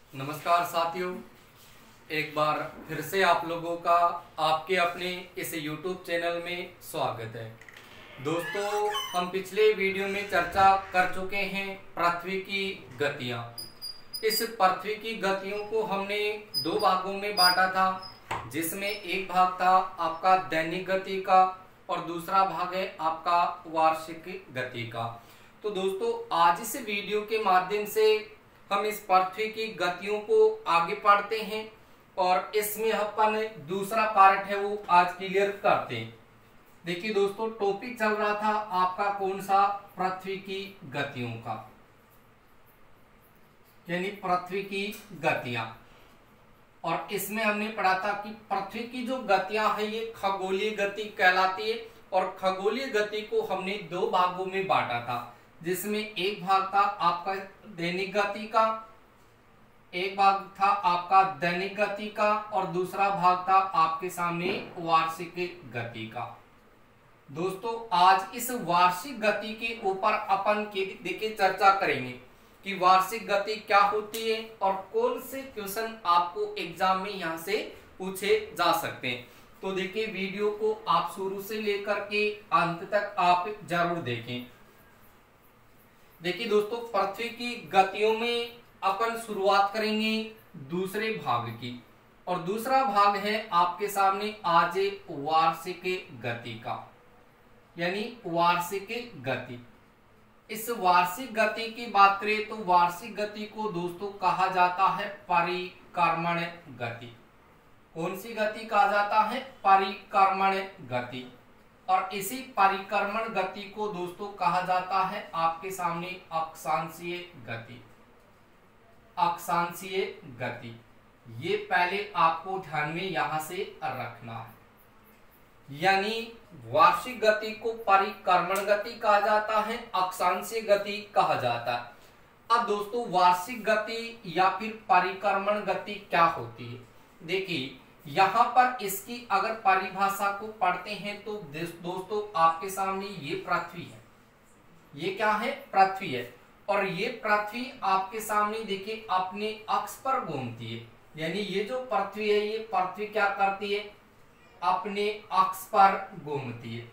नमस्कार साथियों, एक बार फिर से आप लोगों का आपके अपने इस YouTube चैनल में स्वागत है। दोस्तों, हम पिछले वीडियो में चर्चा कर चुके हैं पृथ्वी की गतियां। इस पृथ्वी की गतियों को हमने दो भागों में बांटा था, जिसमें एक भाग था आपका दैनिक गति का और दूसरा भाग है आपका वार्षिक गति का। तो दोस्तों, आज इस वीडियो के माध्यम से हम इस पृथ्वी की गतियों को आगे पढ़ते हैं और इसमें अपन दूसरा पार्ट है वो आज क्लियर करते हैं। देखिए दोस्तों, टॉपिक चल रहा था आपका कौन सा, पृथ्वी की गतियों का, यानी पृथ्वी की गतियां। और इसमें हमने पढ़ा था कि पृथ्वी की जो गतियां है ये खगोलीय गति कहलाती है और खगोलीय गति को हमने दो भागों में बांटा था, जिसमें एक भाग था आपका दैनिक गति का, एक भाग था आपका दैनिक गति का और दूसरा भाग था आपके सामने वार्षिक गति का। दोस्तों, आज इस वार्षिक गति के ऊपर अपन देखिए चर्चा करेंगे कि वार्षिक गति क्या होती है और कौन से क्वेश्चन आपको एग्जाम में यहां से पूछे जा सकते हैं। तो देखिए, वीडियो को आप शुरू से लेकर के अंत तक आप जरूर देखें। देखिए दोस्तों, पृथ्वी की गतियों में अपन शुरुआत करेंगे दूसरे भाग की, और दूसरा भाग है आपके सामने आज वार्षिक गति का, यानी वार्षिक गति। इस वार्षिक गति की बात करें तो वार्षिक गति को दोस्तों कहा जाता है परिक्रमण गति। कौन सी गति कहा जाता है? परिक्रमण गति। और इसी परिक्रमण गति को दोस्तों कहा जाता है आपके सामने अक्षांशीय गति। अक्षांशीय गति, ये पहले आपको ध्यान में यहां से रखना है। यानी वार्षिक गति को परिक्रमण गति कहा जाता है, अक्षांशीय गति कहा जाता है। अब दोस्तों, वार्षिक गति या फिर परिक्रमण गति क्या होती है? देखिए, यहां पर इसकी अगर परिभाषा को पढ़ते हैं तो दोस्तों आपके सामने ये पृथ्वी है। ये क्या है? पृथ्वी है। और ये पृथ्वी आपके सामने देखिए अपने अक्ष पर घूमती है। यानी ये जो पृथ्वी है, ये पृथ्वी क्या करती है? अपने अक्ष पर घूमती है।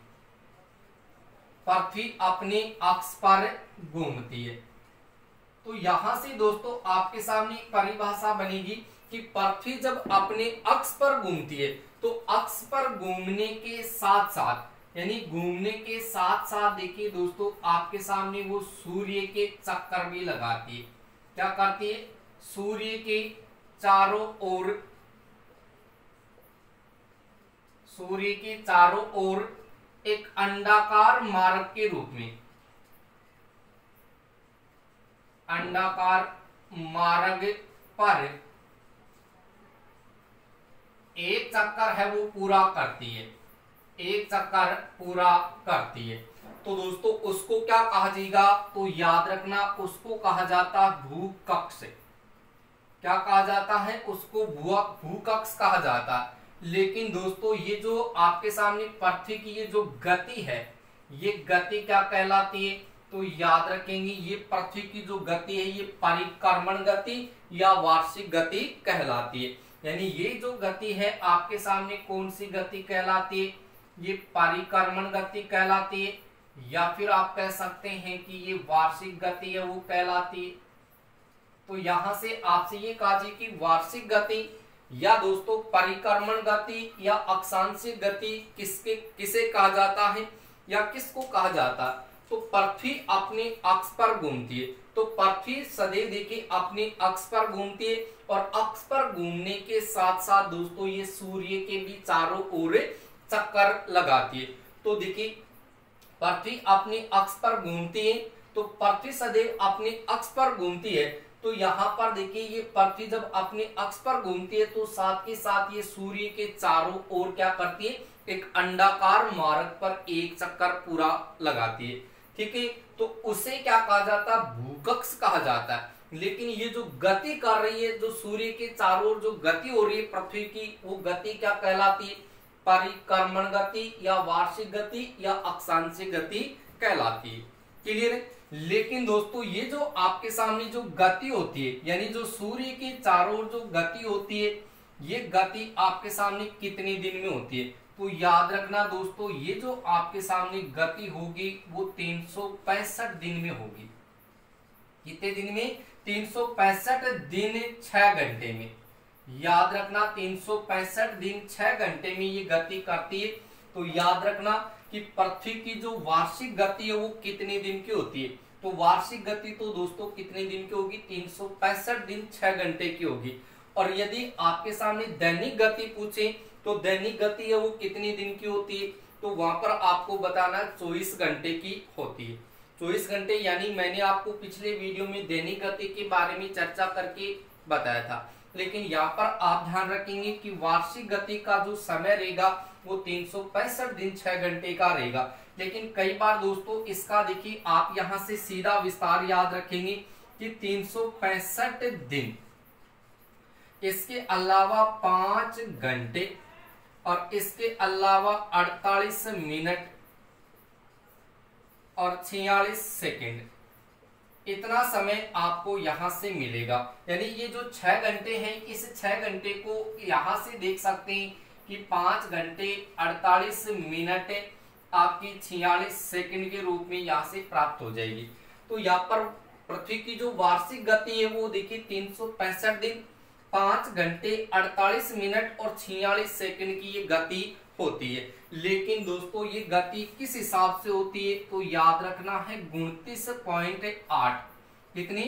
पृथ्वी अपने अक्ष पर घूमती है। तो यहां से दोस्तों आपके सामने परिभाषा बनेगी कि पृथ्वी जब अपने अक्ष पर घूमती है तो अक्ष पर घूमने के साथ साथ, यानी घूमने के साथ साथ देखिए दोस्तों आपके सामने वो सूर्य के चक्कर भी लगाती है। क्या करती है? सूर्य के चारों ओर, सूर्य के चारों ओर एक अंडाकार मार्ग के रूप में, अंडाकार मार्ग पर एक चक्कर है वो पूरा करती है। एक चक्कर पूरा करती है। तो दोस्तों उसको क्या कहा जाएगा? तो याद रखना, उसको कहा जाता है भूकक्ष। क्या कहा जाता है? उसको भूकक्ष कहा जाता है। लेकिन दोस्तों ये जो आपके सामने पृथ्वी की ये जो गति है, ये गति क्या कहलाती है? तो याद रखेंगे, ये पृथ्वी की जो गति है ये परिक्रमण गति या वार्षिक गति कहलाती है। यानी ये जो गति है आपके सामने कौन सी गति कहलाती है? ये परिक्रमण गति कहलाती है, या फिर आप कह सकते हैं कि ये वार्षिक गति है वो कहलाती है। तो यहां से आपसे ये कहा जाए कि वार्षिक गति या दोस्तों परिक्रमण गति या अक्षांशीय गति किसे कहा जाता है या किसको कहा जाता है? तो पृथ्वी अपने अक्ष पर घूमती है। तो पृथ्वी सदैव देखिए अपने अक्ष पर घूमती है और अक्ष पर घूमने के साथ साथ दोस्तों ये सूर्य के भी चारों ओर चक्कर लगाती है। तो देखिए पृथ्वी अपने अक्ष पर घूमती है, तो पृथ्वी सदैव अपने अक्ष पर घूमती है। तो यहाँ पर देखिए ये पृथ्वी जब अपने अक्ष पर घूमती है तो साथ ही साथ ये सूर्य के चारों ओर क्या करती है? एक अंडाकार मार्ग पर एक चक्कर पूरा लगाती है। ठीक है, तो उसे क्या कहा जाता है? भूकक्ष कहा जाता है। लेकिन ये जो गति कर रही है, जो सूर्य के चारों ओर जो गति हो रही है पृथ्वी की, वो गति क्या कहलाती है? परिक्रमण गति या वार्षिक गति या अक्षांशीय गति कहलाती है। क्लियर है। लेकिन दोस्तों ये जो आपके सामने जो गति होती है, यानी जो सूर्य के चारों ओर जो गति होती है, ये गति आपके सामने कितने दिन में होती है? तो याद रखना दोस्तों, ये जो आपके सामने गति होगी वो 365 दिन में होगी। कितने दिन में? 365 दिन 6 घंटे में। याद रखना 365 दिन 6 घंटे में ये गति करती है। तो याद रखना कि पृथ्वी की जो वार्षिक गति है वो कितने दिन की होती है? तो वार्षिक गति तो दोस्तों कितने दिन की होगी? 365 दिन 6 घंटे की होगी। और यदि आपके सामने दैनिक गति पूछे तो दैनिक गति है वो कितने दिन की होती है? तो वहां पर आपको बताना 24 घंटे की होती है। 24 घंटे, यानी मैंने आपको पिछले वीडियो में दैनिक गति के बारे में चर्चा करके बताया था। लेकिन यहाँ पर आप ध्यान रखेंगे कि वार्षिक गति का जो समय रहेगा वो 365 दिन 6 घंटे का रहेगा। लेकिन कई बार दोस्तों इसका देखिए आप यहाँ से सीधा विस्तार याद रखेंगे कि 365 दिन, इसके अलावा 5 घंटे और इसके अलावा 48 मिनट और 46 सेकेंड, इतना समय आपको यहां से मिलेगा। यानी ये जो 6 घंटे हैं, इस 6 घंटे को यहां से देख सकते हैं कि 5 घंटे 48 मिनट आपकी 46 सेकंड के रूप में यहां से प्राप्त हो जाएगी। तो यहाँ पर पृथ्वी की जो वार्षिक गति है वो देखिए 365 दिन 5 घंटे 48 मिनट और 46 सेकंड की ये गति होती है। लेकिन दोस्तों ये गति किस हिसाब से होती है? तो याद रखना है 29.8, कितनी?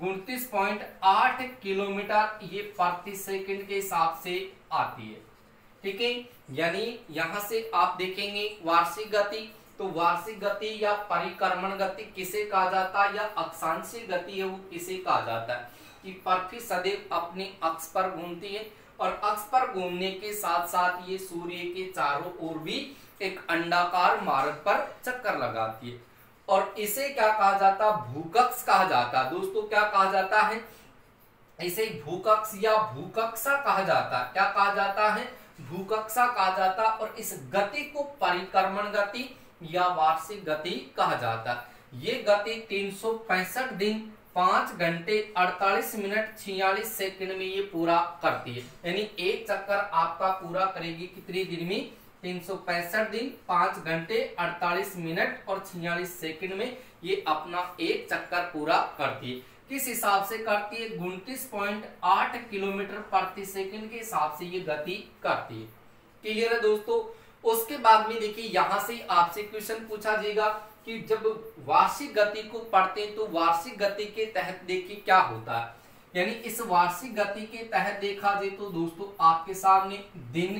29.8 किलोमीटर ये प्रति सेकंड के हिसाब से आती है। ठीक है, यानी यहां से आप देखेंगे वार्षिक गति, तो वार्षिक गति या परिक्रमण गति किसे कहा जाता है, या अक्षांशीय गति है वो किसे कहा जाता है? कि पृथ्वी सदैव अपने अक्ष पर घूमती है और अक्ष पर घूमने के साथ साथ ये सूर्य के चारों ओर भी एक अंडाकार मार्ग पर चक्कर लगाती है। और इसे क्या कहा जाता? भूकक्ष कहा जाता है। दोस्तों क्या कहा जाता है? इसे भूकक्ष या भूकक्षा कहा जाता है। क्या कहा जाता है? भूकक्षा कहा जाता। और इस गति को परिक्रमण गति या वार्षिक गति कहा जाता है। ये गति 365 दिन 5 घंटे 48 मिनट 46 सेकंड में ये पूरा करती है। यानी एक चक्कर आपका पूरा करेगी कितने दिन में? 365 दिन 5 घंटे 48 मिनट और 46 सेकंड में ये अपना एक चक्कर पूरा करती है। किस हिसाब से करती है? 29.8 किलोमीटर प्रति सेकंड के हिसाब से ये गति करती है। क्लियर है दोस्तों? उसके बाद में देखिए यहां से आपसे क्वेश्चन पूछा जाएगा कि जब वार्षिक गति को पढ़ते हैं तो वार्षिक गति के तहत देखिए क्या होता है। यानी इस वार्षिक गति के तहत देखा जाए तो दोस्तों आपके सामने दिन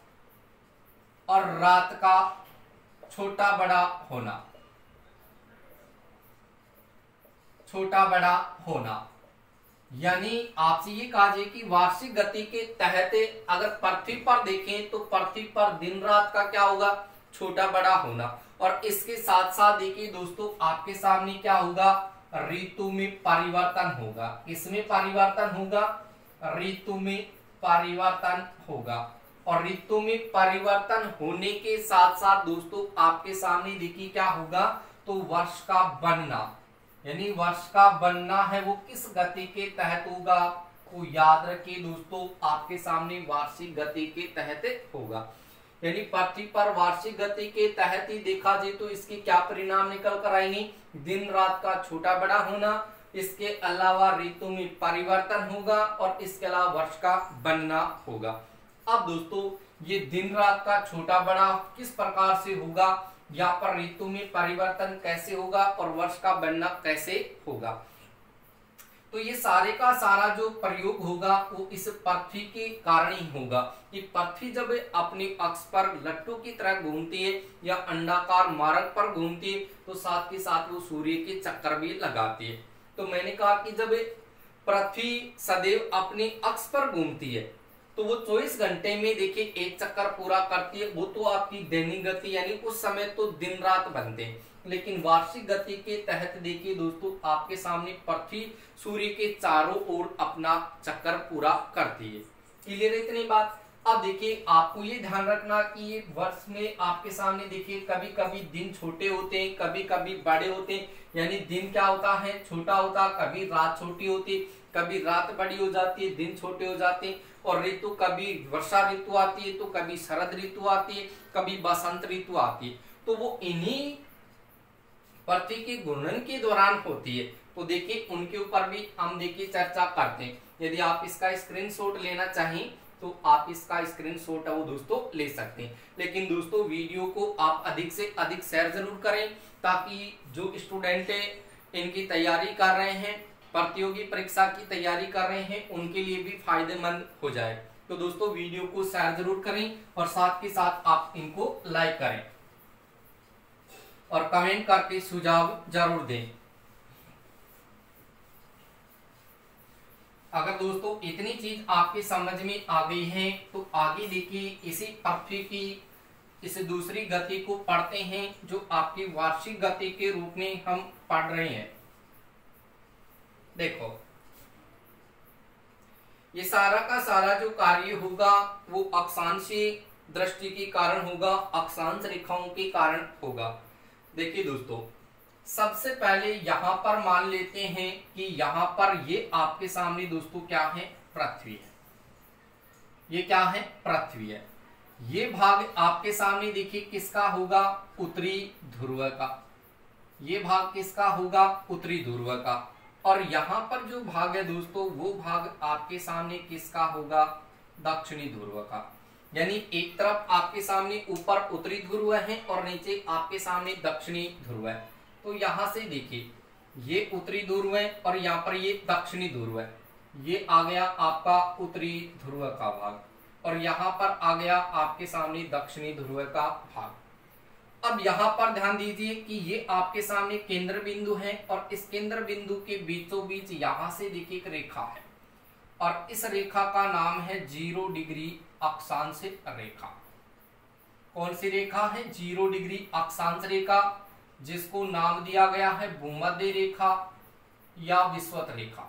और रात का छोटा बड़ा होना, छोटा बड़ा होना, यानी आपसे ये कहा जाए कि वार्षिक गति के तहत अगर पृथ्वी पर देखें तो पृथ्वी पर दिन रात का क्या होगा? छोटा बड़ा होना। और इसके साथ साथ देखिए दोस्तों आपके सामने क्या होगा? ऋतु में परिवर्तन होगा। किसमें परिवर्तन होगा? ऋतु में परिवर्तन होगा। और ऋतु में परिवर्तन होने के साथ साथ दोस्तों आपके सामने देखिए क्या होगा? तो वर्ष का बनना, यानी वर्ष का बनना है वो किस गति के तहत होगा? तो याद रखिए दोस्तों आपके सामने वार्षिक गति के तहत होगा। यानी पृथ्वी पर वार्षिक गति के तहत ही देखा जाए तो इसके क्या परिणाम निकल कर आएंगे? दिन रात का छोटा बड़ा होना, इसके अलावा ऋतु में परिवर्तन होगा और इसके अलावा वर्ष का बनना होगा। अब दोस्तों ये दिन रात का छोटा बड़ा किस प्रकार से होगा, यहाँ पर ऋतु में परिवर्तन कैसे होगा और वर्ष का बनना कैसे होगा? तो ये सारे का सारा जो प्रयोग होगा वो इस पृथ्वी के कारण ही होगा। कि पृथ्वी जब अपने अक्ष पर लट्टू की तरह घूमती है या अंडाकार मार्ग पर घूमती है तो साथ के साथ वो सूर्य के चक्कर भी लगाती है। तो मैंने कहा कि जब पृथ्वी सदैव अपने अक्ष पर घूमती है तो वो 24 घंटे में देखिए एक चक्कर पूरा करती है। वो तो आपकी दैनिक गति, यानी उस समय तो दिन रात बनते हैं। लेकिन वार्षिक गति के तहत देखिए दोस्तों आपके सामने पृथ्वी सूर्य के चारों ओर अपना चक्कर पूरा करती है। क्लियर है इतनी बात? अब देखिए आपको ये ध्यान रखना कि ये वर्ष में आपके सामने देखिए कभी कभी दिन छोटे होते हैं, कभी कभी बड़े होते हैं। यानी दिन क्या होता है, छोटा होता, कभी रात छोटी होती, कभी रात बड़ी हो जाती है, दिन छोटे हो जाते हैं। और ऋतु कभी वर्षा ऋतु आती है, तो कभी शरद ऋतु आती है, कभी बसंत ऋतु आती है। तो वो इन्हीं पृथ्वी के घूर्णन के दौरान होती है। तो देखिए उनके ऊपर भी हम देखिए चर्चा करते हैं। यदि आप इसका स्क्रीनशॉट लेना चाहें तो आप इसका स्क्रीनशॉट है वो दोस्तों ले सकते हैं। लेकिन दोस्तों वीडियो को आप अधिक से अधिक शेयर जरूर करें, ताकि जो स्टूडेंट है इनकी तैयारी कर रहे हैं, प्रतियोगी परीक्षा की तैयारी कर रहे हैं, उनके लिए भी फायदेमंद हो जाए। तो दोस्तों वीडियो को शेयर जरूर करें और साथ के साथ आप इनको लाइक करें और कमेंट करके सुझाव जरूर दें। अगर दोस्तों इतनी चीज आपकी समझ में आ गई है तो आगे देखिए इसी पृथ्वी की इस दूसरी गति को पढ़ते हैं, जो आपकी वार्षिक गति के रूप में हम पढ़ रहे हैं। देखो ये सारा का सारा जो कार्य होगा वो अक्षांशीय दृष्टि के कारण होगा, अक्षांश रेखाओं के कारण होगा। देखिए दोस्तों सबसे पहले यहां पर मान लेते हैं कि यहां पर ये आपके सामने दोस्तों क्या है, पृथ्वी है। ये क्या है, पृथ्वी है। ये भाग आपके सामने देखिए किसका होगा, उत्तरी ध्रुव का। ये भाग किसका होगा, उत्तरी ध्रुव का। और यहां पर जो भाग है दोस्तों वो भाग आपके सामने किसका होगा, दक्षिणी ध्रुव का। यानी एक तरफ आपके सामने ऊपर उत्तरी ध्रुव है और नीचे आपके सामने दक्षिणी ध्रुव है। तो यहां से देखिए ये उत्तरी ध्रुव है और यहाँ पर ये दक्षिणी ध्रुव है। ये आ गया आपका उत्तरी ध्रुव का भाग और यहाँ पर आ गया आपके सामने दक्षिणी ध्रुव का भाग। अब यहाँ पर ध्यान दीजिए कि ये आपके सामने केंद्र बिंदु है और इस केंद्र बिंदु के बीचों बीच यहाँ से देखिए एक रेखा है और इस रेखा का नाम है 0 डिग्री अक्षांश रेखा। कौन सी रेखा है, 0 डिग्री अक्षांश रेखा, जिसको नाम दिया गया है भूमध्य रेखा या विषुवत रेखा।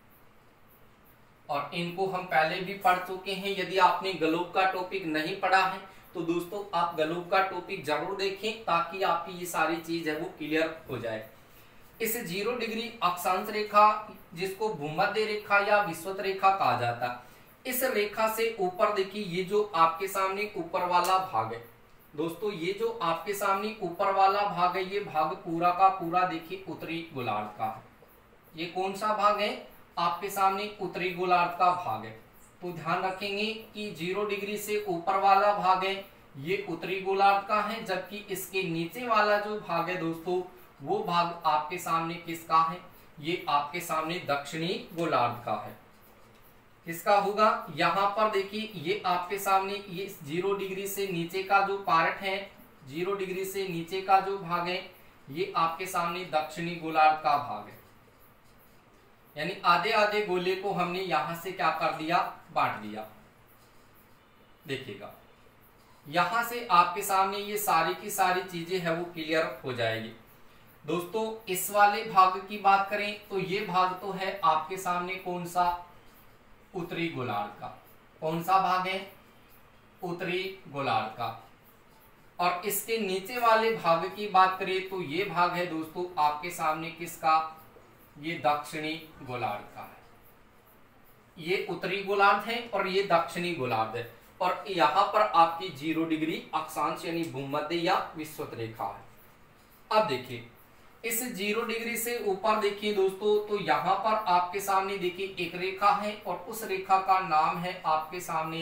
और इनको हम पहले भी पढ़ चुके हैं। यदि आपने गलोब का टॉपिक नहीं पढ़ा है तो दोस्तों आप गलोब का टॉपिक जरूर देखें, ताकि आपकी ये सारी चीज है वो क्लियर हो जाए। इस 0 डिग्री अक्षांश रेखा जिसको भूमध्य रेखा या विषुवत रेखा कहा जाता है, इस रेखा से ऊपर देखिए ये जो आपके सामने ऊपर वाला भाग है दोस्तों, ये जो आपके सामने ऊपर वाला भाग है, ये भाग पूरा का पूरा देखिए उत्तरी गोलार्ध का है। ये कौन सा भाग है, आपके सामने उत्तरी गोलार्ध का भाग है। तो ध्यान रखेंगे कि 0 डिग्री से ऊपर वाला भाग है ये उत्तरी गोलार्ध का है, जबकि इसके नीचे वाला जो भाग है दोस्तों वो भाग आपके सामने किसका है, ये आपके सामने दक्षिणी गोलार्ध का है। किसका होगा, यहां पर देखिए ये आपके सामने ये 0 डिग्री से नीचे का जो पार्ट है, 0 डिग्री से नीचे का जो भाग है ये आपके सामने दक्षिणी गोलार्ध का भाग है। यानी आधे आधे गोले को हमने यहां से क्या कर दिया, बांट दिया। देखिएगा यहां से आपके सामने ये सारी की सारी चीजें है वो क्लियर हो जाएगी। दोस्तों इस वाले भाग की बात करें तो ये भाग तो है आपके सामने कौन सा, उत्तरी गोलार्ध का। कौन सा भाग है, उत्तरी गोलार्ध का। और इसके नीचे वाले भाग की बात करें तो ये भाग है दोस्तों आपके सामने किसका, ये दक्षिणी गोलार्ध का है। ये उत्तरी गोलार्ध है और ये दक्षिणी गोलार्ध है। और यहां पर आपकी 0 डिग्री अक्षांश यानी भूमध्य या विषुवत रेखा है। अब देखिए इस 0 डिग्री से ऊपर देखिए दोस्तों, तो यहां पर आपके सामने देखिए एक रेखा है और उस रेखा का नाम है आपके सामने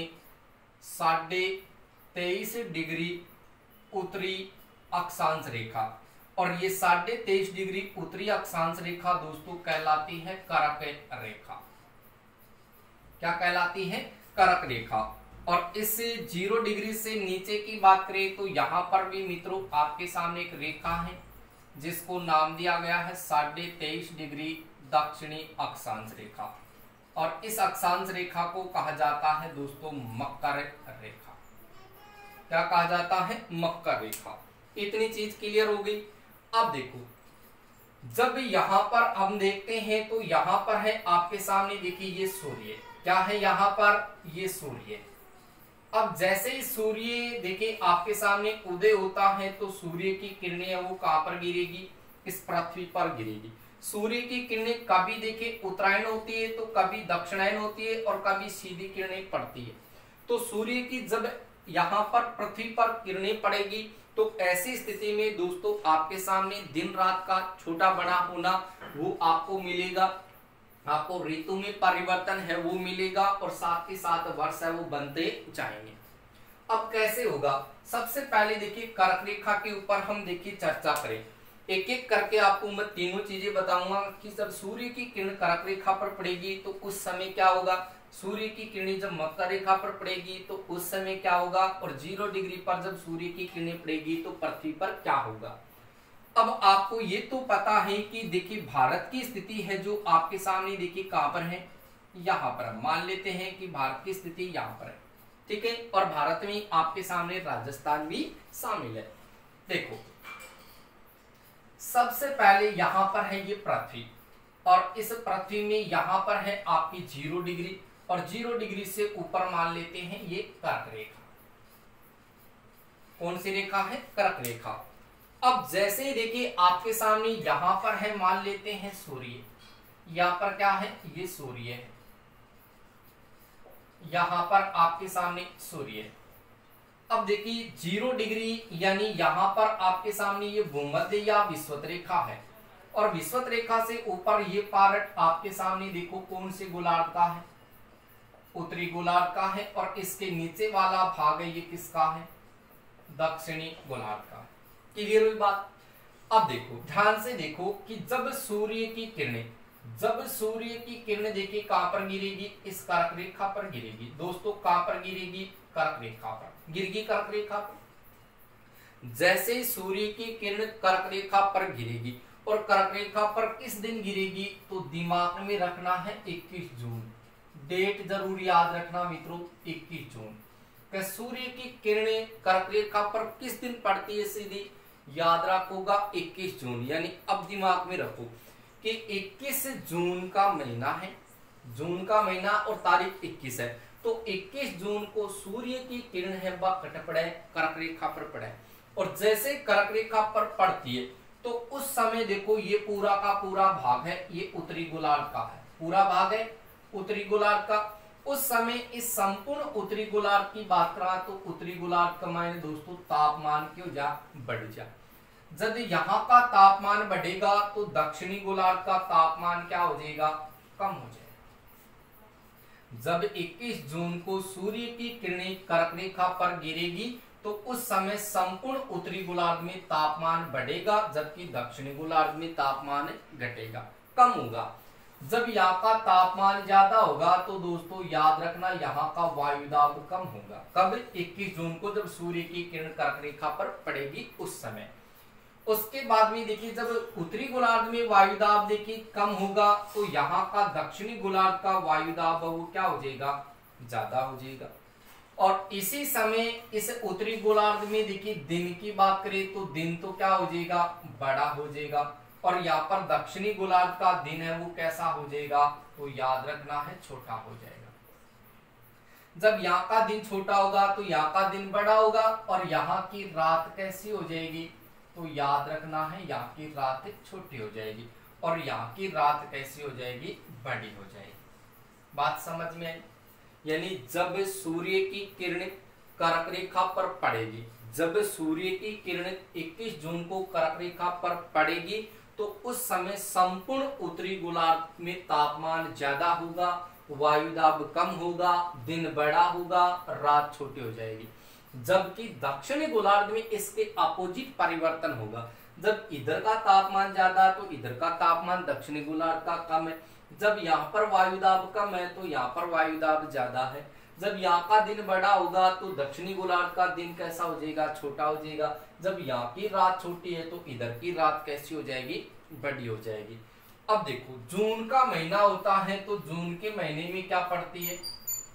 23.5 डिग्री उत्तरी अक्षांश रेखा। और ये 23.5 डिग्री उत्तरी अक्षांश रेखा दोस्तों कहलाती है करक रेखा। क्या कहलाती है, करक रेखा। और इस 0 डिग्री से नीचे की बात करें तो यहां पर भी मित्रों आपके सामने एक रेखा है जिसको नाम दिया गया है 23.5 डिग्री दक्षिणी अक्षांश रेखा। और इस अक्षांश रेखा को कहा जाता है दोस्तों मकर रेखा। क्या कहा जाता है, मकर रेखा। इतनी चीज क्लियर हो गई। अब देखो जब यहां पर हम देखते हैं तो यहां पर है आपके सामने देखिए ये सूर्य। क्या है यहां पर, ये सूर्य। अब जैसे ही सूर्य देखिए आपके सामने उदय होता है तो सूर्य की किरणें है वो कहां पर गिरेगी, इस पृथ्वी पर गिरेगी। सूर्य की किरणें कभी देखिए उत्तरायण होती है तो कभी दक्षिणायन होती है और कभी सीधी किरणें पड़ती है। तो सूर्य की जब यहाँ पर पृथ्वी पर किरणें पड़ेगी तो ऐसी स्थिति में दोस्तों आपके सामने दिन रात का छोटा बड़ा होना वो आपको मिलेगा, आपको ऋतु में परिवर्तन है वो मिलेगा और साथ ही साथ वर्ष है वो बनते जाएंगे। अब कैसे होगा, सबसे पहले देखिए कर्क रेखा के ऊपर हम देखिए चर्चा करें, एक एक करके आपको मैं तीनों चीजें बताऊंगा कि जब सूर्य की किरण कर्क रेखा पर पड़ेगी तो उस समय क्या होगा, सूर्य की किरणें जब मकर रेखा पर पड़ेगी तो उस समय क्या होगा, और 0 डिग्री पर जब सूर्य की किरणें पड़ेगी तो पृथ्वी पर क्या होगा। अब आपको ये तो पता है कि देखिए भारत की स्थिति है जो आपके सामने देखिए कहां पर है, यहाँ पर मान लेते हैं कि भारत की स्थिति यहाँ पर है, ठीक है, और भारत में आपके सामने राजस्थान भी शामिल है। देखो सबसे पहले यहां पर है ये पृथ्वी और इस पृथ्वी में यहां पर है आपकी 0 डिग्री और 0 डिग्री से ऊपर मान लेते हैं ये कर्क रेखा। कौन सी रेखा है, कर्क रेखा। अब जैसे ही देखिए आपके सामने यहां पर है मान लेते हैं सूर्य, यहां पर क्या है, ये सूर्य है, यहां पर आपके सामने सूर्य है। अब देखिए 0 डिग्री यानी यहां पर आपके सामने ये भूमध्य या विषुवत रेखा है और विषुवत रेखा से ऊपर ये पार्ट आपके सामने देखो कौन से गोलार्ध का है, उत्तरी गोलार्ध का है, और इसके नीचे वाला भाग है ये किसका है, दक्षिणी गोलार्ध का है। क्लियर हुई बात। अब देखो ध्यान से देखो कि जब सूर्य की किरणें देखिए कहां पर गिरेगी, इस कर्क रेखा पर गिरेगी। दोस्तों कहां पर गिरेगी, कर्क रेखा पर गिरेगी, कर्क रेखा पर। जैसे ही सूर्य की किरण कर्क रेखा पर गिरेगी और कर्क रेखा पर किस दिन गिरेगी, तो दिमाग में रखना है 21 जून, डेट जरूर याद रखना मित्रों, 21 जून। सूर्य की किरणें कर्क रेखा पर किस दिन पड़ती है, सीधी याद रखोगा 21 जून। यानी अब दिमाग में रखो कि 21 जून का महीना है, जून का महीना और तारीख 21 है, तो 21 जून को सूर्य की किरण है वह कट पड़े, कर्क रेखा पर पड़े, और जैसे कर्क रेखा पर पड़ती है तो उस समय देखो ये पूरा का पूरा भाग है ये उत्तरी गोलार्ध का है, पूरा भाग है उत्तरी गोलार्ध का। उस समय इस संपूर्ण उत्तरी गोलार्ध की बात करा तो उत्तरी गोलार्ध का मायने दोस्तों तापमान क्यों जा बढ़ जा। जब यहाँ का तापमान बढ़ेगा तो दक्षिणी गोलार्ध का तापमान क्या हो जाएगा, कम हो जाएगा। जब 21 जून को सूर्य की किरणें कर्क रेखा पर गिरेगी तो उस समय संपूर्ण उत्तरी गोलार्ध में तापमान बढ़ेगा जबकि दक्षिणी गोलार्ध में तापमान घटेगा, कम होगा। जब यहाँ का तापमान ज्यादा होगा तो दोस्तों याद रखना यहाँ का वायुदाब कम होगा। कब, 21 जून को जब सूर्य की किरण कर्क रेखा पर पड़ेगी उस समय। उसके बाद में देखिए जब उत्तरी गोलार्ध में वायुदाब देखिए कम होगा तो यहाँ का दक्षिणी गोलार्ध का वायुदाब वो क्या हो जाएगा, ज्यादा हो जाएगा। और इसी समय इस उत्तरी गोलार्ध में देखिए दिन की बात करें तो दिन तो क्या हो जाएगा, बड़ा हो जाएगा, और यहाँ पर दक्षिणी गोलार्ध का दिन है वो कैसा हो जाएगा, तो याद रखना है छोटा हो जाएगा। जब यहाँ का दिन छोटा होगा तो यहाँ का दिन बड़ा होगा और यहाँ की रात कैसी हो जाएगी, तो याद रखना है यहाँ की रात छोटी हो जाएगी और यहाँ की रात कैसी हो जाएगी, बड़ी हो जाएगी। बात समझ में आई। यानी जब सूर्य की किरण कर्क रेखा पर पड़ेगी, जब सूर्य की किरण 21 जून को कर्क रेखा पर पड़ेगी तो उस समय संपूर्ण उत्तरी गोलार्ध में तापमान ज्यादा होगा, वायुदाब कम होगा, दिन बड़ा होगा, रात छोटी हो जाएगी। जबकि दक्षिणी गोलार्ध में इसके अपोजिट परिवर्तन होगा। जब इधर का तापमान ज्यादा तो इधर का तापमान दक्षिणी गोलार्ध का कम है। जब यहाँ पर वायुदाब कम है तो यहाँ पर वायुदाब ज्यादा है। जब यहाँ का दिन बड़ा होगा तो दक्षिणी गोलार्ध का दिन कैसा हो जाएगा, छोटा हो जाएगा। जब यहाँ की रात छोटी है तो इधर की रात कैसी हो जाएगी, बड़ी हो जाएगी। अब देखो जून का महीना होता है तो जून के महीने में क्या पड़ती है,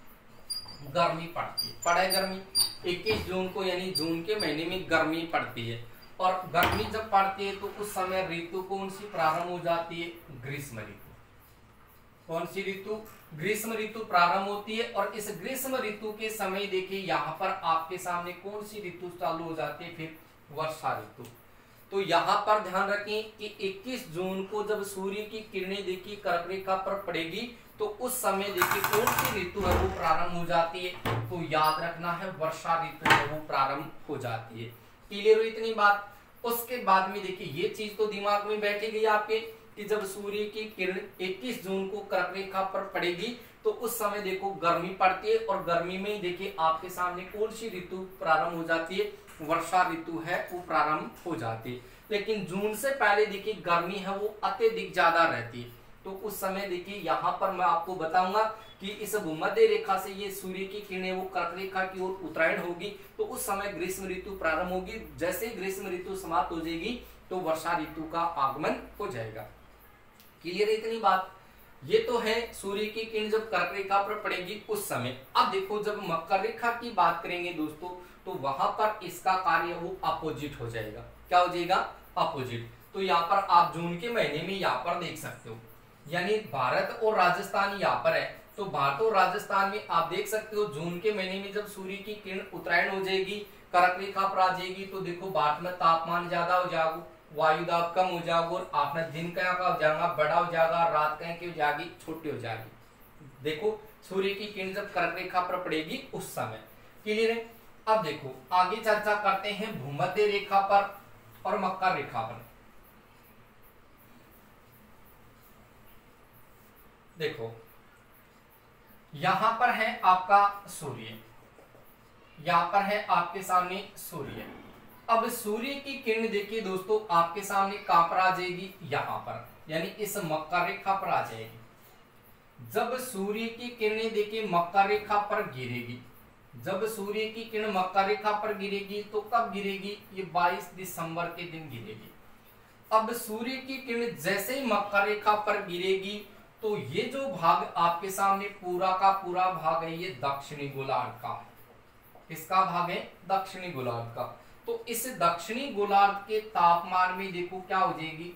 गर्मी पड़ती है, पड़े गर्मी। 21 जून को यानी जून के महीने में गर्मी पड़ती है और गर्मी जब पड़ती है तो उस समय ऋतु कौन सी प्रारंभ हो जाती है, ग्रीष्म ऋतु। कौन सी ऋतु, ग्रीष्म ऋतु प्रारंभ होती है और इस ग्रीष्म ऋतु के समय देखिए यहाँ पर आपके सामने कौन सी ऋतु चालू हो जाती है, फिर वर्षा ऋतु। तो यहाँ पर ध्यान रखें कि 21 जून को जब सूर्य की किरणें देखिए कर्क रेखा पर पड़ेगी तो उस समय देखिए कौन सी ऋतु है वो प्रारंभ हो जाती है, तो याद रखना है वर्षा ऋतु है वो प्रारंभ हो जाती है। क्लियर हुई इतनी बात। उसके बाद में देखिए ये चीज तो दिमाग में बैठी गई आपके कि जब सूर्य की किरण 21 जून को कर्क रेखा पर पड़ेगी तो उस समय देखो गर्मी पड़ती है और गर्मी में देखिए आपके सामने कौन सी ऋतु प्रारंभ हो जाती है, वर्षा ऋतु है वो प्रारंभ हो जाती है। लेकिन जून से पहले देखिए गर्मी है वो अत्यधिक ज्यादा रहती है। तो उस समय देखिए यहाँ पर मैं आपको बताऊंगा कि इस भूमध्य रेखा से ये सूर्य की किरणें वो कर्क रेखा की ओर उत्तरायण होगी तो उस समय ग्रीष्म ऋतु प्रारंभ होगी। जैसे ग्रीष्म ऋतु समाप्त हो जाएगी तो वर्षा ऋतु का आगमन हो जाएगा। क्लियर है इतनी बात। ये तो है सूर्य की किरण जब कर्क रेखा पर पड़ेगी उस समय। अब देखो जब मकर रेखा की बात करेंगे दोस्तों तो वहां पर इसका कार्य वो अपोजिट हो जाएगा। क्या हो जाएगा, अपोजिट। तो यहाँ पर आप जून के महीने में यहाँ पर देख सकते हो, यानी भारत और राजस्थान यहाँ पर है तो भारत और राजस्थान में आप देख सकते हो जून के महीने में जब सूर्य की किरण उत्तरायण हो जाएगी कर्क रेखा पर आ जाएगी तो देखो भारत में तापमान ज्यादा हो जाएगा, वायु दाब कम हो जाएगा और आपने दिन का हो जाएगा बड़ा हो जाएगा, रात का की हो जाएगी छोटी हो जाएगी। देखो सूर्य की किरण जब कर्क रेखा पर पड़ेगी उस समय। क्लियर है। अब देखो आगे चर्चा करते हैं भूमध्य रेखा पर और मकर रेखा पर। देखो यहां पर है आपका सूर्य, यहां पर है आपके सामने सूर्य। अब सूर्य की किरण देखिए दोस्तों आपके सामने कहां पर आ जाएगी, यहां पर, यानी इस मकर रेखा पर आ जाएगी। जब सूर्य की किरणें देखिए मकर रेखा पर गिरेगी, जब सूर्य की किरण मकर रेखा पर गिरेगी तो कब गिरेगी, ये 22 दिसंबर के दिन गिरेगी। अब सूर्य की किरण जैसे ही मकर रेखा पर गिरेगी तो ये जो भाग आपके सामने पूरा का पूरा भाग है ये दक्षिणी गोलार्ध का है। किसका भाग है, दक्षिणी गोलार्ध का। तो इस दक्षिणी गोलार्ध के तापमान में देखो क्या हो जाएगी,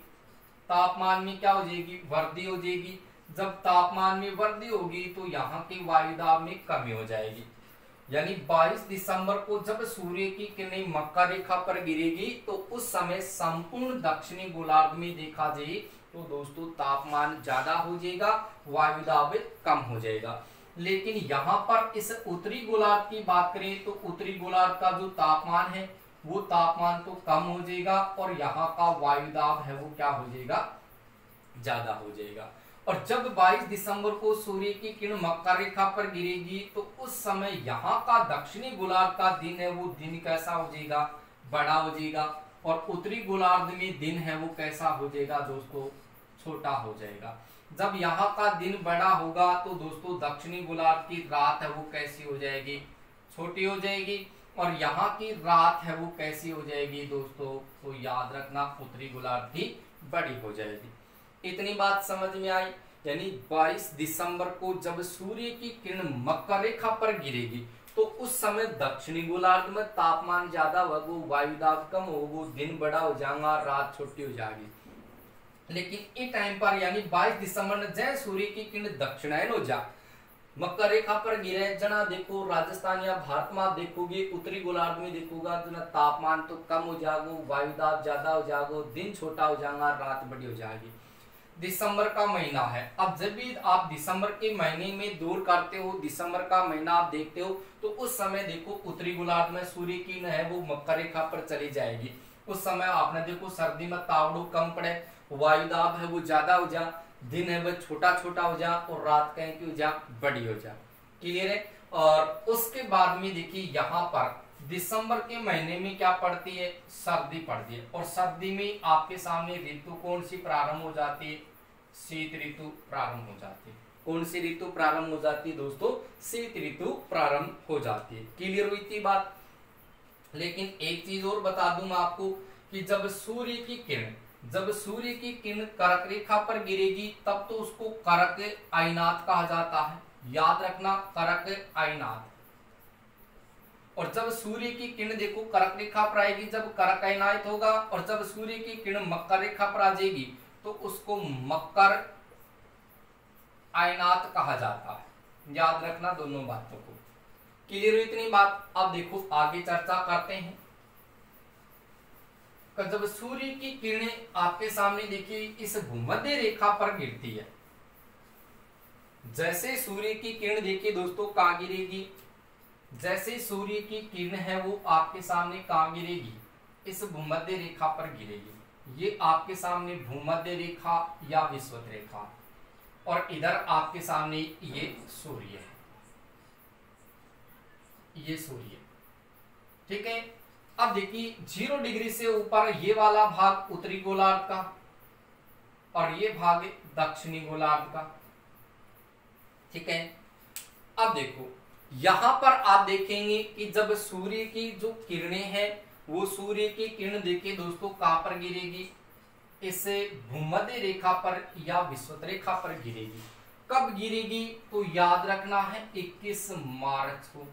तापमान में क्या हो जाएगी, वृद्धि हो जाएगी। जब तापमान में वृद्धि होगी तो यहाँ के वायुदाब में कमी हो जाएगी। यानी 22 दिसंबर को जब सूर्य की किरणें मकर रेखा पर गिरेगी तो उस समय संपूर्ण दक्षिणी गोलार्ध में देखा जाए तो दोस्तों तापमान ज्यादा हो जाएगा, वायुदाब कम हो जाएगा। लेकिन यहाँ पर इस उत्तरी गोलार्ध की बात करें तो उत्तरी गोलार्ध का जो तापमान है वो तापमान तो कम हो जाएगा और यहाँ का वायुदाब है वो क्या हो जाएगा, ज्यादा हो जाएगा। और जब 22 दिसंबर को सूर्य की किरण मकर रेखा पर गिरेगी तो उस समय यहाँ का दक्षिणी गोलार्ध का दिन है वो दिन कैसा हो जाएगा, बड़ा हो जाएगा। और उत्तरी गोलार्ध में दिन है वो कैसा हो जाएगा दोस्तों, छोटा हो जाएगा। जब यहाँ का दिन बड़ा होगा तो दोस्तों दक्षिणी गोलार्ध की रात है वो कैसी हो जाएगी, छोटी हो जाएगी। और यहाँ की रात है वो कैसी हो जाएगी दोस्तों, तो याद रखना उत्तरी गोलार्ध की बड़ी हो जाएगी। इतनी बात समझ में आई। यानी 22 दिसंबर को जब सूर्य की किरण मकर रेखा पर गिरेगी तो उस समय दक्षिणी गोलार्ध में तापमान ज्यादा होगा, वायुदाब कम होगा, दिन बड़ा हो जाएगा, रात छोटी हो जाएगी। लेकिन इस टाइम पर यानी 22 दिसंबर में जय सूर्य की किरण दक्षिणायन हो जा मकर रेखा पर गिरे जना देखो राजस्थान या भारत में आप देखोगे उत्तरी गोलार्ध में देखोगा जना तापमान तो कम हो जाएगा, वायुदाब ज्यादा हो जाएगा, दिन छोटा हो जाएगा, रात बड़ी हो जाएगी। दिसंबर का महीना है। अब जब भी आप दिसंबर के महीने में दूर करते हो, दिसंबर का महीना आप देखते हो तो उस समय देखो उत्तरी गोलार्ध में सूर्य की है वो मकर रेखा पर चली जाएगी। उस समय आपने देखो सर्दी में तावड़ो कम पड़े, वायुदाब है वो ज्यादा हो जा, दिन है वो छोटा छोटा हो जा और रात कहीं की हो जा बड़ी हो जा। क्लियर है। और उसके बाद में देखिए यहाँ पर दिसंबर के महीने में क्या पड़ती है, सर्दी पड़ती है। और सर्दी में आपके सामने ऋतु कौन सी प्रारंभ हो जाती है, शीत ऋतु प्रारंभ हो जाती है। कौन सी ऋतु प्रारंभ हो जाती है दोस्तों, शीत ऋतु प्रारंभ हो जाती है। क्लियर हुई थी बात। लेकिन एक चीज और बता दूं मैं आपको कि जब सूर्य की किरण कर्क रेखा पर गिरेगी तब तो उसको कर्क आइनात कहा जाता है। याद रखना, कर्क आइनात। और जब सूर्य की किरण देखो कर्क रेखा पर आएगी, जब कर्क आइनात होगा और जब सूर्य की किरण मकर रेखा पर आ जाएगी तो उसको मकर आयनात कहा जाता है। याद रखना दोनों बातों को। क्लियर हुई इतनी बात। अब देखो आगे चर्चा करते हैं। जब सूर्य की किरणें आपके सामने देखिए इस भूमध्य रेखा पर गिरती है, जैसे सूर्य की किरण देखिए दोस्तों कहां गिरेगी, जैसे सूर्य की किरण है वो आपके सामने कहां गिरेगी, इस भूमध्य रेखा पर गिरेगी। ये आपके सामने भूमध्य रेखा या विषुवत रेखा, और इधर आपके सामने ये सूर्य है, ये सूर्य। ठीक है। अब देखिए 0 डिग्री से ऊपर ये वाला भाग उत्तरी गोलार्ध का और ये भाग दक्षिणी गोलार्ध का। ठीक है। अब देखो यहां पर आप देखेंगे कि जब सूर्य की जो किरणें हैं वो सूर्य की किरण देखिए दोस्तों कहां पर गिरेगी, इस भूमध्य रेखा पर या विषुवत रेखा पर गिरेगी। कब गिरेगी तो याद रखना है 21 मार्च को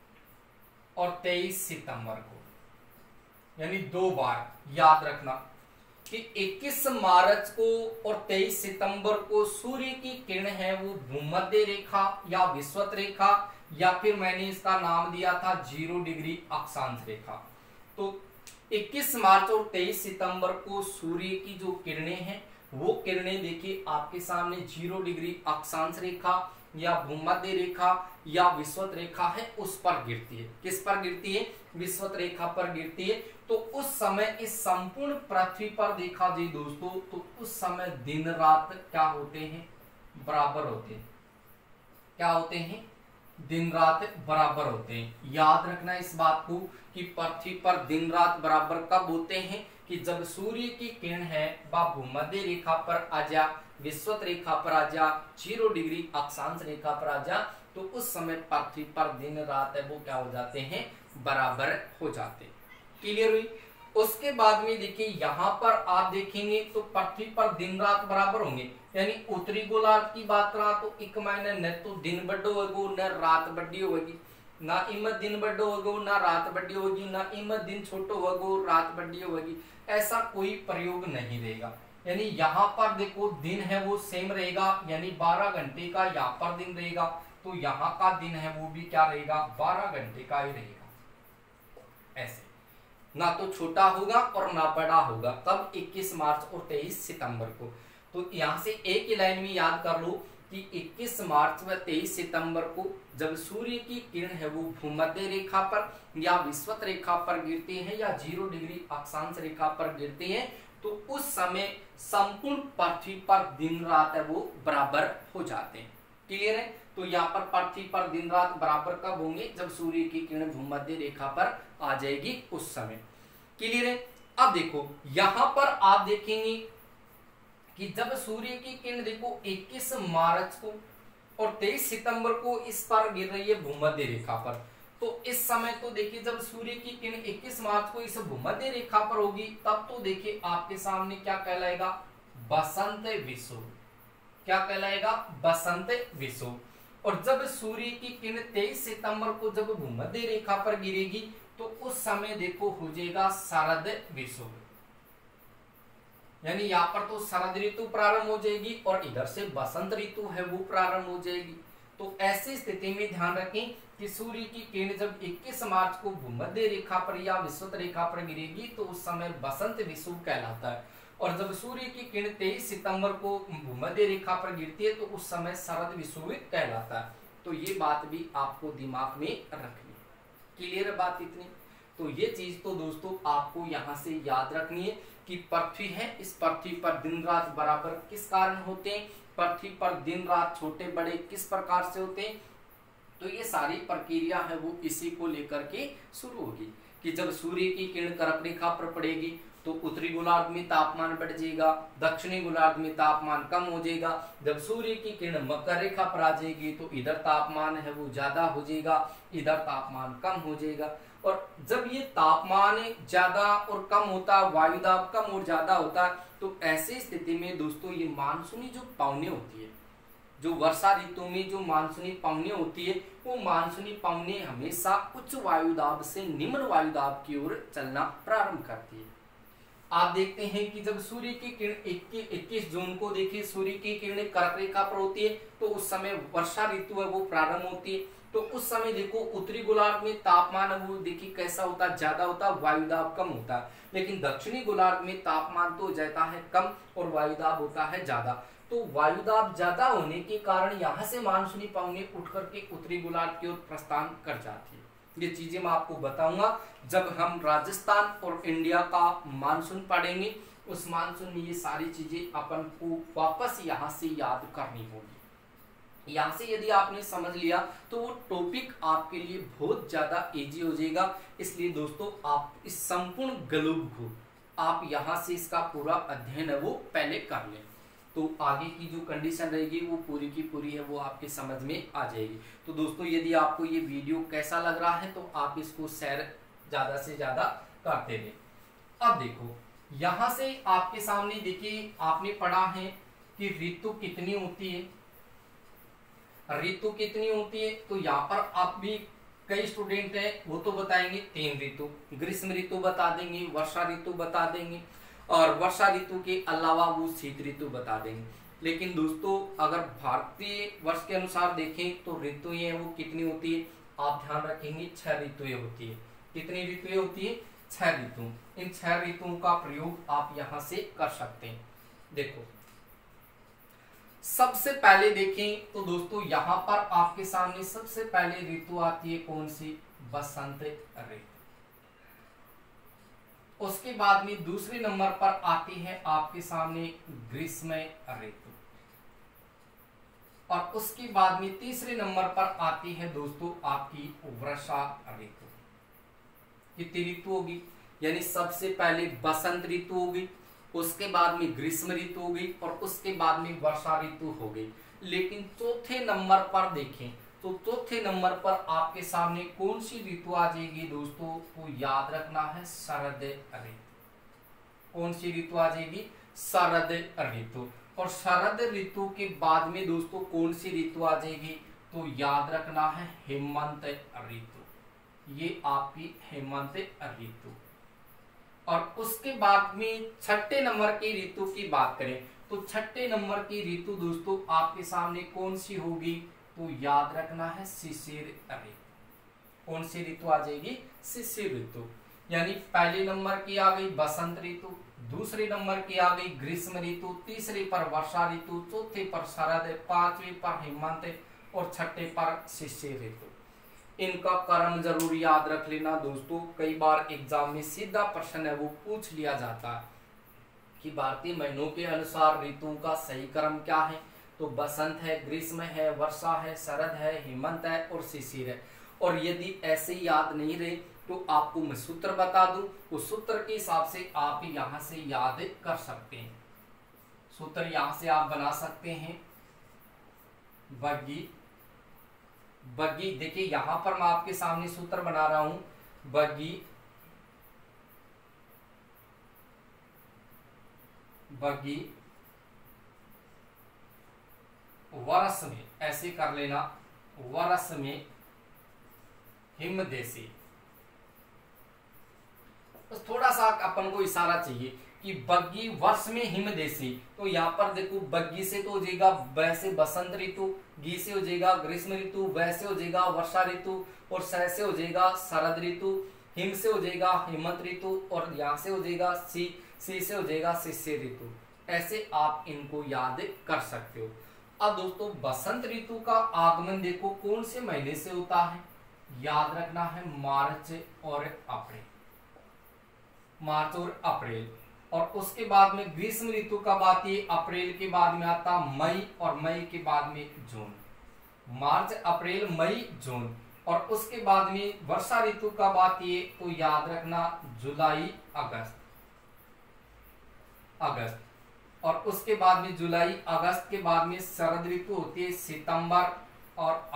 और 23 सितंबर को, यानी 2 बार याद रखना कि 21 मार्च को और 23 सितंबर को सूर्य की किरण है वो भूमध्य रेखा या विषुवत रेखा, या फिर मैंने इसका नाम दिया था 0 डिग्री अक्षांश रेखा। तो 21 मार्च और 23 सितंबर को सूर्य की जो किरणें हैं वो किरणें देखिए आपके सामने 0 डिग्री अक्षांश रेखा या भूमध्य रेखा या विषुवत रेखा है उस पर गिरती है। किस पर गिरती है? विषुवत रेखा पर गिरती है। तो उस समय इस संपूर्ण पृथ्वी पर देखा जाए दोस्तों तो उस समय दिन रात क्या होते हैं? बराबर होते हैं। क्या होते हैं? दिन रात बराबर होते हैं। याद रखना इस बात को कि पृथ्वी पर दिन रात बराबर कब होते हैं कि जब सूर्य की किरण है वह भूमध्य रेखा पर आ जा, विषुवत रेखा पर आ जा, 0 डिग्री अक्षांश रेखा पर आ जा, तो उस समय पृथ्वी पर दिन रात है वो क्या हो जाते हैं? बराबर हो जाते हैं। क्लियर हुई? उसके बाद में देखिए यहाँ पर आप देखेंगे तो पृथ्वी पर दिन रात बराबर होंगे, यानी उत्तरी गोलार्ध की बात करा तो एक महीने न तो दिन बड़ो होगो न रात बड़ी होगी, ना इम दिन बड़ो होगो ना रात बड़ी होगी, ना इम दिन छोटो होगो रात बड़ी होगी, ऐसा कोई प्रयोग नहीं रहेगा। यानी यहाँ पर देखो दिन है वो सेम रहेगा, यानी 12 घंटे का यहाँ पर दिन रहेगा, तो यहाँ का दिन है वो भी क्या रहेगा? 12 घंटे का ही रहेगा। ऐसे ना तो छोटा होगा और ना बड़ा होगा। कब? 21 मार्च और 23 सितंबर को। तो यहाँ से एक ही लाइन में याद कर लो कि 21 मार्च व 23 सितंबर को जब सूर्य की किरण है वो भूमध्य रेखा पर या विषुवत रेखा पर गिरती है या 0 डिग्री अक्षांश रेखा पर गिरती है, तो उस समय संपूर्ण पृथ्वी पर दिन रात है वो बराबर हो जाते हैं। क्लियर है? तो यहाँ पर पृथ्वी पर दिन रात बराबर कब होंगे? जब सूर्य की किरण भूमध्य रेखा पर आ जाएगी उस समय। क्लियर है? अब देखो यहाँ पर आप देखेंगे कि जब सूर्य की किरण देखो 21 मार्च को और 23 सितंबर को इस पर गिर रही है भूमध्य रेखा पर, तो इस समय तो देखिए जब सूर्य की किरण 21 मार्च को इस भूमध्य रेखा पर होगी तब तो देखिए आपके सामने क्या कहलाएगा? बसंत विषुव। क्या कहलाएगा? बसंत विषुव। और जब सूर्य की किरण 23 सितंबर को जब भूमध्य रेखा पर गिरेगी तो उस समय देखो हो जाएगा शरद विषुव, यानी यहाँ पर तो शरद ऋतु प्रारंभ हो जाएगी और इधर से बसंत ऋतु है वो प्रारंभ हो जाएगी। तो ऐसी स्थिति में ध्यान रखें कि सूर्य की किरण जब 21 मार्च को भूमध्य रेखा पर या विषुवत रेखा पर गिरेगी तो उस समय बसंत विषुव कहलाता है, और जब सूर्य की किरण 23 सितंबर को भूमध्य रेखा पर गिरती है तो उस समय शरद विषुव कहलाता है। तो ये बात भी आपको दिमाग में रखनी। क्लियर बात इतनी? तो ये चीज तो दोस्तों आपको यहाँ से याद रखनी है कि पृथ्वी है, इस पृथ्वी पर दिन रात बराबर किस कारण होते हैं, पृथ्वी पर दिन रात छोटे बड़े किस प्रकार से होते हैं। तो ये सारी प्रक्रिया है वो इसी को लेकर के शुरू होगी कि जब सूर्य की किरण कर्क रेखा पर पड़ेगी तो उत्तरी गोलार्ध में तापमान बढ़ जाएगा, दक्षिणी गोलार्ध में तापमान कम हो जाएगा। जब सूर्य की किरण मकर रेखा पर आ जाएगी तो इधर तापमान है वो ज्यादा हो जाएगा, इधर तापमान कम हो जाएगा। और जब ये तापमान ज्यादा और कम होता है, वायुदाब कम और ज्यादा होता है, तो ऐसी स्थिति में दोस्तों ये मानसूनी जो पवनें होती है, जो वर्षा ऋतु में जो मानसूनी पवनें होती है, वो मानसूनी पवनें हमेशा उच्च वायुदाब से निम्न वायुदाब की ओर चलना प्रारंभ करती है। आप देखते हैं कि जब सूर्य की किरण 21 जून को देखिए सूर्य की किरणें कर्क रेखा पर होती है, तो उस समय वर्षा ऋतु है वो प्रारंभ होती है। तो उस समय देखो उत्तरी गोलार्ध में तापमान वो देखिए कैसा होता है, ज्यादा होता है, वायुदाब कम होता है। लेकिन दक्षिणी गोलार्ध में तापमान तो जाता है कम और वायुदाब होता है ज्यादा। तो वायुदाब ज्यादा होने के कारण यहाँ से मानसूनी पवनें उठ करके उत्तरी गोलार्ध की ओर प्रस्थान कर जाती है। ये चीजें मैं आपको बताऊंगा जब हम राजस्थान और इंडिया का मानसून पढ़ेंगे। उस मानसून में ये सारी चीजें अपन को वापस यहाँ से याद करनी होगी। यहाँ से यदि आपने समझ लिया तो वो टॉपिक आपके लिए बहुत ज्यादा इजी हो जाएगा। इसलिए दोस्तों आप इस संपूर्ण ग्लोब को आप यहाँ से इसका पूरा अध्ययन है वो पहले कर लें, तो आगे की जो कंडीशन रहेगी वो पूरी की पूरी है वो आपके समझ में आ जाएगी। तो दोस्तों यदि आपको ये वीडियो कैसा लग रहा है तो आप इसको शेयर ज्यादा से ज्यादा करते रहे। अब देखो यहाँ से आपके सामने देखिए आपने पढ़ा है कि ऋतु कितनी होती है, ऋतु कितनी होती है। तो यहाँ पर आप भी कई स्टूडेंट हैं वो तो बताएंगे 3 ऋतु, ग्रीष्म ऋतु बता देंगे, वर्षा ऋतु बता देंगे और वर्षा ऋतु के अलावा वो शीत ऋतु बता देंगे। लेकिन दोस्तों अगर भारतीय वर्ष के अनुसार देखें तो ऋतुएं हैं वो कितनी होती है, आप ध्यान रखेंगे 6 ऋतुएं होती है। कितनी ऋतुएं होती है, 6 ऋतु। इन 6 ऋतुओं का प्रयोग आप यहाँ से कर सकते हैं। देखो सबसे पहले देखें तो दोस्तों यहाँ पर आपके सामने सबसे पहले ऋतु आती है कौन सी, बसंत ऋतु। उसके बाद में दूसरे नंबर पर आती है आपके सामने ग्रीष्म ऋतु और उसके बाद में तीसरे नंबर पर आती है दोस्तों आपकी वर्षा ऋतु। कितनी ऋतु होगी, यानी सबसे पहले बसंत ऋतु होगी, उसके बाद में ग्रीष्म ऋतु होगी और उसके बाद में वर्षा ऋतु हो गई। लेकिन चौथे नंबर पर देखें तो चौथे नंबर पर आपके सामने कौन सी ऋतु आ जाएगी दोस्तों, तो याद रखना है शरद ऋतु। कौन सी ऋतु आ जाएगी, शरद ऋतु। और शरद ऋतु के बाद में दोस्तों कौन सी ऋतु आ जाएगी, तो याद रखना है हेमंत ऋतु। ये आपकी हेमंत ऋतु। और उसके बाद में छठे नंबर की ऋतु की बात करें तो छठे नंबर की ऋतु दोस्तों आपके सामने कौन सी होगी, तो याद रखना है शिशिर ऋतु। कौन सी ऋतु आ जाएगी, शिशिर ऋतु। यानी पहले नंबर की आ गई बसंत ऋतु, दूसरे नंबर की आ गई ग्रीष्म ऋतु, तीसरे पर वर्षा ऋतु, चौथे पर शरद, पांचवे पर हेमंत और छठे पर शिशिर ऋतु। इनका क्रम जरूर याद रख लेना दोस्तों। कई बार एग्जाम में सीधा प्रश्न है वो पूछ लिया जाता है कि भारतीय महीनों के अनुसार ऋतुओं का सही क्रम क्या है, तो बसंत है, ग्रीष्म है, वर्षा है, शरद है, हेमंत है और शिशिर है। और यदि ऐसे याद नहीं रहे तो आपको मैं सूत्र बता दूं, उस सूत्र के हिसाब से आप यहाँ से याद कर सकते हैं। सूत्र यहाँ से आप बना सकते हैं बग्गी बग्गी। देखिए यहां पर मैं आपके सामने सूत्र बना रहा हूं, बग्गी बग्गी वर्ष में, ऐसे कर लेना, वर्ष में हिमदेशी। बस थोड़ा सा अपन को इशारा चाहिए कि बग्गी वर्ष में हिमदेशी। तो यहाँ पर देखो बग्गी से तो हो जाएगा वैसे बसंत ऋतु, गी से हो जाएगा ग्रीष्म ऋतु, वैसे हो जाएगा वर्षा ऋतु और स से हो जाएगा शरद ऋतु, हिम से हो जाएगा हेमंत ऋतु और यहाँ से हो जाएगा सी से हो जाएगा शिशिर ऋतु। ऐसे आप इनको याद कर सकते हो। अब दोस्तों बसंत ऋतु का आगमन देखो कौन से महीने से होता है, याद रखना है मार्च और अप्रैल, मार्च और अप्रैल। और उसके बाद में ग्रीष्म ऋतु कब आती है, अप्रैल के बाद में आता मई और मई के बाद में जून। मार्च अप्रैल मई जून। और उसके बाद में वर्षा ऋतु कब आती है, तो याद रखना जुलाई अगस्त। और उसके बाद में जुलाई अगस्त के बाद में शरद ऋतु होती है सितंबर और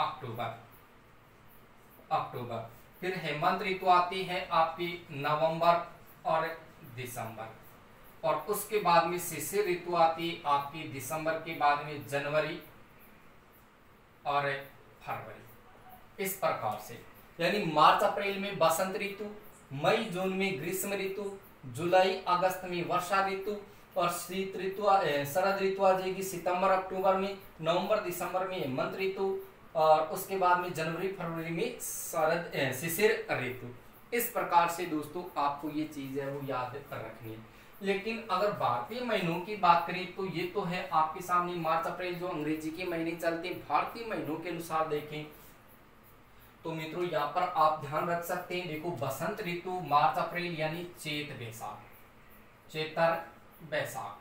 अक्टूबर। फिर हेमंत ऋतु आती है आपकी नवंबर और दिसंबर। और उसके बाद में शिशिर ऋतु आती है आपकी दिसंबर के बाद में जनवरी और फरवरी। इस प्रकार से यानी मार्च अप्रैल में बसंत ऋतु, मई जून में ग्रीष्म ऋतु, जुलाई अगस्त में वर्षा ऋतु, और शीत ऋतु शरद ऋतु आ जाएगी सितंबर अक्टूबर में, नवंबर दिसंबर में हेमंत ऋतु, और उसके बाद में जनवरी फरवरी में शरद शिशिर ऋतु। इस प्रकार से दोस्तों आपको ये चीज है वो याद रखनी है। लेकिन अगर भारतीय महीनों की बात करें तो ये तो है आपके सामने मार्च अप्रैल जो अंग्रेजी के महीने चलते हैं। भारतीय महीनों के अनुसार देखें तो मित्रों यहाँ पर आप ध्यान रख सकते हैं, देखो बसंत ऋतु मार्च अप्रैल यानी चैत बैसाख, चैतर बैसाख,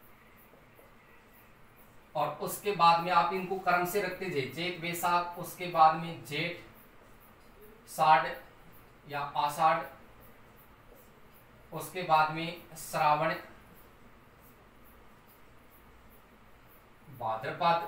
और उसके बाद में आप इनको क्रम से रखते जाइए, चैत बैसाख, उसके बाद में जेठ साढ़ या आषाढ़, उसके बाद में श्रावण भाद्रपद,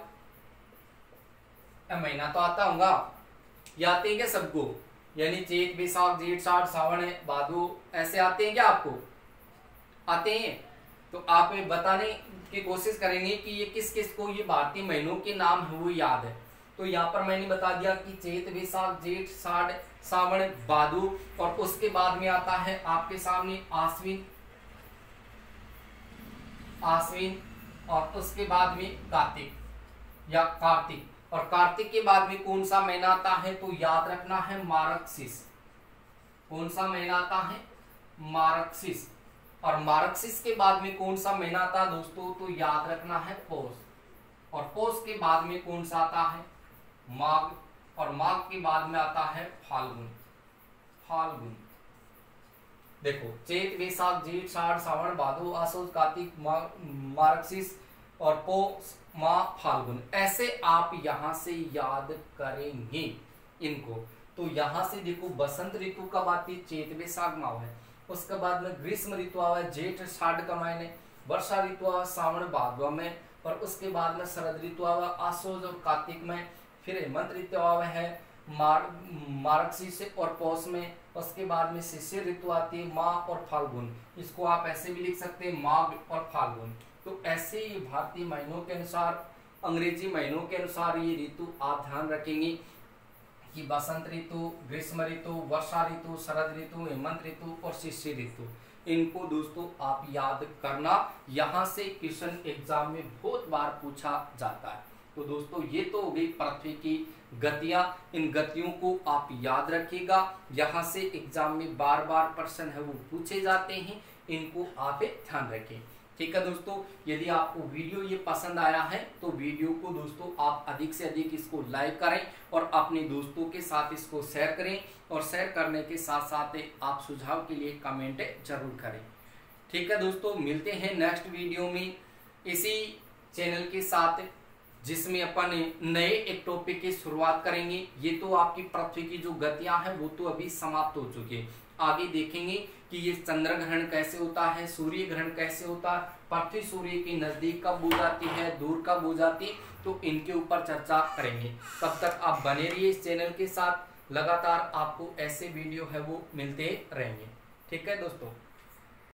महीना तो आता होगा, ये आते हैं क्या सबको, यानी चैत बैसाख जेठ साढ़ सावन भादो ऐसे आते हैं क्या आपको, आते हैं। तो आप बताने की कोशिश करेंगे कि ये किस किस को ये भारतीय महीनों के नाम है वो याद है। तो यहाँ पर मैंने बता दिया कि चैत बैसाख जेठ साढ़ सावन भादो, और उसके बाद में आता है आपके सामने आश्विन, आश्विन, और उसके बाद में कार्तिक या कार्तिक, और कार्तिक के बाद में कौन सा महीना आता है तो याद रखना है मार्गशीर्ष। कौन सा महीना आता है, मार्गशीर्ष, और मार्गशीर्ष के बाद में कौन सा महीना आता है दोस्तों तो याद रखना है पौष, और पौष के बाद में कौन सा आता है माघ, और माघ के बाद में आता है फाल्गुन, फाल्गुन। देखो चैत बैसाख जेठ साढ़ सावन भादो आसोज कार्तिक मार्गशीर्ष और पौष माह फाल्गुन, ऐसे आप यहां से याद करेंगे इनको। तो यहां से देखो बसंत ऋतु कब आती है, चैत बैसाख माह है, उसके बाद में ग्रीष्म ऋतु आवा है जेठ साढ़ का महीने, वर्षा ऋतु आवा सावन भादवा में, और उसके बाद में शरद ऋतु आवा आसोज और कार्तिक में, फिर हेमंत ऋतु आवा है मार्गशीर्ष और पौष में, उसके बाद में शिशिर ऋतु आती है माघ और फाल्गुन। इसको आप ऐसे भी लिख सकते हैं माघ और फाल्गुन। तो ऐसे ही भारतीय महीनों के अनुसार, अंग्रेजी महीनों के अनुसार ये ऋतु आप ध्यान रखेंगे कि बसंत ऋतु, ग्रीष्म ऋतु, वर्षा ऋतु, शरद ऋतु, हेमंत ऋतु और शिशिर ऋतु। इनको दोस्तों आप याद करना, यहाँ से क्वेश्चन एग्जाम में बहुत बार पूछा जाता है। तो दोस्तों ये तो हो गई पृथ्वी की गतियां, इन गतियों को आप याद रखिएगा, यहाँ से एग्जाम में बार बार प्रश्न है वो पूछे जाते हैं, इनको आप ध्यान रखें। ठीक है दोस्तों, यदि आपको वीडियो ये पसंद आया है तो वीडियो को दोस्तों आप अधिक से अधिक इसको लाइक करें और अपने दोस्तों के साथ इसको शेयर करें, और शेयर करने के साथ साथ आप सुझाव के लिए कमेंट जरूर करें। ठीक है दोस्तों, मिलते हैं नेक्स्ट वीडियो में इसी चैनल के साथ, जिसमें अपन नए एक टॉपिक की शुरुआत करेंगे। ये तो आपकी पृथ्वी की जो गतियां हैं वो तो अभी समाप्त हो चुकी है, आगे देखेंगे कि ये चंद्र ग्रहण कैसे होता है, सूर्य ग्रहण कैसे होता है, पृथ्वी सूर्य के नजदीक कब हो जाती है, दूर कब हो जाती है, तो इनके ऊपर चर्चा करेंगे। तब तक आप बने रहिए इस चैनल के साथ, लगातार आपको ऐसे वीडियो है वो मिलते रहेंगे। ठीक है दोस्तों।